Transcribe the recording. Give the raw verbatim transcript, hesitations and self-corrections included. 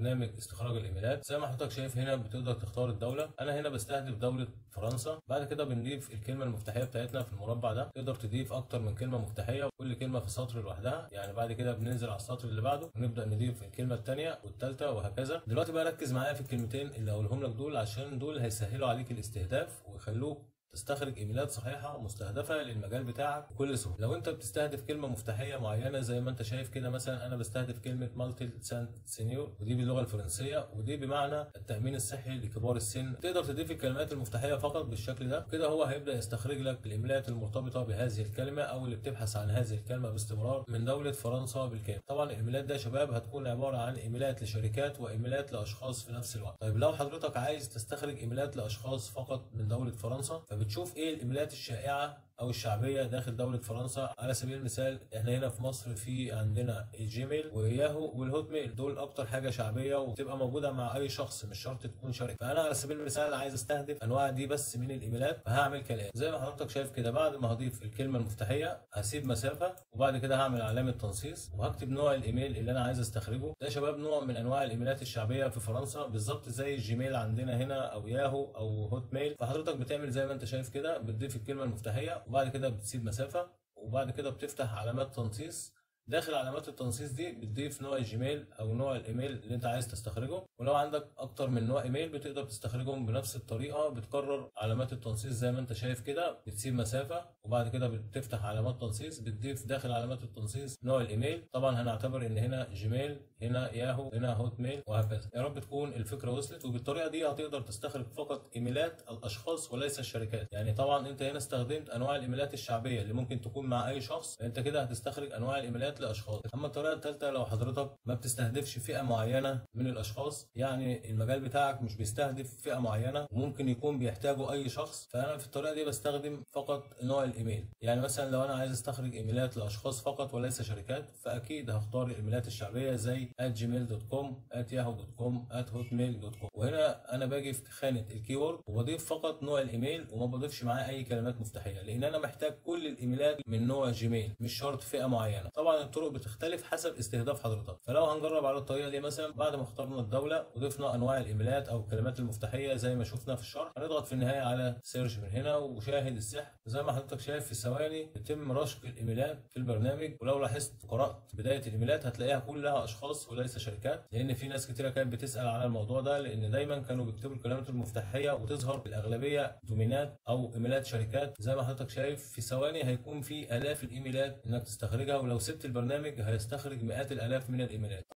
برنامج استخراج الايميلات. زي ما حضرتك شايف هنا بتقدر تختار الدوله، انا هنا بستهدف دوله فرنسا. بعد كده بنضيف الكلمه المفتاحيه بتاعتنا في المربع ده، تقدر تضيف اكتر من كلمه مفتاحيه كل كلمه في سطر لوحدها. يعني بعد كده بننزل على السطر اللي بعده ونبدا نضيف الكلمه الثانيه والثالثه وهكذا. دلوقتي بقى ركز معايا في الكلمتين اللي هقولهم لك دول، عشان دول هيسهلوا عليك الاستهداف ويخلوك تستخرج ايميلات صحيحه مستهدفه للمجال بتاعك بكل سهوله. لو انت بتستهدف كلمه مفتاحيه معينه زي ما انت شايف كده، مثلا انا بستهدف كلمه مالتي سانت سينيور، ودي باللغه الفرنسيه، ودي بمعنى التامين الصحي لكبار السن. تقدر تضيف الكلمات المفتاحيه فقط بالشكل ده كده، هو هيبدا يستخرج لك الايميلات المرتبطه بهذه الكلمه او اللي بتبحث عن هذه الكلمه باستمرار من دوله فرنسا بالكامل. طبعا الايميلات ده يا شباب هتكون عباره عن ايميلات لشركات وايميلات لاشخاص في نفس الوقت. طيب لو حضرتك عايز تستخرج ايميلات لاشخاص فقط من دوله فرنسا، فبتشوف ايه الايميلات الشائعه او الشعبيه داخل دوله فرنسا. على سبيل المثال احنا هنا في مصر في عندنا الجيميل وياهو والهوت ميل، دول اكتر حاجه شعبيه وبتبقى موجوده مع اي شخص، مش شرط تكون شركه. فانا على سبيل المثال عايز استهدف انواع دي بس من الايميلات، فهعمل كلام زي ما حضرتك شايف كده. بعد ما هضيف الكلمه المفتاحيه هسيب مسافه، وبعد كده هعمل علامه تنصيص وهكتب نوع الايميل اللي انا عايز استخرجه. ده يا شباب نوع من انواع الايميلات الشعبيه في فرنسا، بالظبط زي الجيميل عندنا هنا او ياهو او هوت ميل. فحضرتك بتعمل زي ما انت شايف كده، بتضيف الكلمه المفتاحيه وبعد كده بتسيب مسافه، وبعد كده بتفتح علامات تنصيص. داخل علامات التنصيص دي بتضيف نوع الجيميل او نوع الايميل اللي انت عايز تستخرجه. ولو عندك اكتر من نوع ايميل بتقدر تستخرجهم بنفس الطريقه. بتكرر علامات التنصيص زي ما انت شايف كده، بتسيب مسافه وبعد كده بتفتح علامات تنصيص، بتضيف داخل علامات التنصيص نوع الايميل. طبعا هنعتبر ان هنا جيميل، هنا ياهو، هنا هوت ميل، وهكذا. يا رب تكون الفكره وصلت. وبالطريقه دي هتقدر تستخرج فقط ايميلات الاشخاص وليس الشركات. يعني طبعا انت هنا استخدمت انواع الايميلات الشعبيه اللي ممكن تكون مع اي شخص، انت كده هتستخرج انواع الايميلات لاشخاص. اما الطريقه الثالثه لو حضرتك ما بتستهدفش فئه معينه من الاشخاص، يعني المجال بتاعك مش بيستهدف فئه معينه وممكن يكون بيحتاجه اي شخص، فانا في الطريقه دي بستخدم فقط نوع الايميل. يعني مثلا لو انا عايز استخرج ايميلات لاشخاص فقط وليس شركات، فاكيد هختار الايميلات الشعبيه زي ات جيميل دوت كوم، ات ياهو دوت كوم، ات هوت ميل دوت كوم. وهنا انا باجي في خانه الكيورد وبضيف فقط نوع الايميل وما بضيفش معاه اي كلمات مفتاحيه، لان انا محتاج كل الايميلات من نوع جيميل، مش شرط فئه معينه. طبعا الطرق بتختلف حسب استهداف حضرتك. فلو هنجرب على الطريقه دي، مثلا بعد ما اخترنا الدوله وضفنا انواع الايميلات او الكلمات المفتاحيه زي ما شفنا في الشرح، هنضغط في النهايه على سيرش من هنا وشاهد السحر. زي ما حضرتك شايف في ثواني يتم رشق الايميلات في البرنامج. ولو لاحظت قرات بدايه الايميلات هتلاقيها كلها اشخاص وليس شركات، لان في ناس كتيره كانت بتسال على الموضوع ده، لان دايما كانوا بيكتبوا الكلمات المفتاحيه وتظهر بالاغلبيه دومينات او ايميلات شركات. زي ما حضرتك شايف في ثواني هيكون في الاف الايميلات انك تستخرجها، ولو سبت البرنامج هيستخرج مئات الالاف من الايميلات.